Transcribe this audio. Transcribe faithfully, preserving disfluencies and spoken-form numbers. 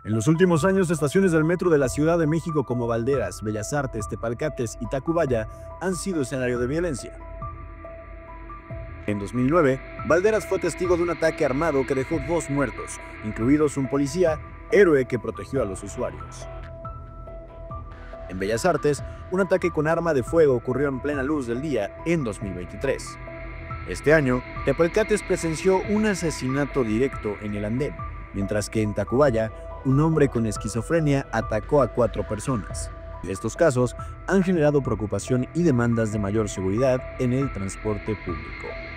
En los últimos años, estaciones del metro de la Ciudad de México como Valderas, Bellas Artes, Tepalcates y Tacubaya han sido escenario de violencia. En dos mil nueve, Valderas fue testigo de un ataque armado que dejó dos muertos, incluidos un policía, héroe que protegió a los usuarios. En Bellas Artes, un ataque con arma de fuego ocurrió en plena luz del día en dos mil veintitrés. Este año, Tepalcates presenció un asesinato directo en el andén, mientras que en Tacubaya, un hombre con esquizofrenia atacó a cuatro personas. Estos casos han generado preocupación y demandas de mayor seguridad en el transporte público.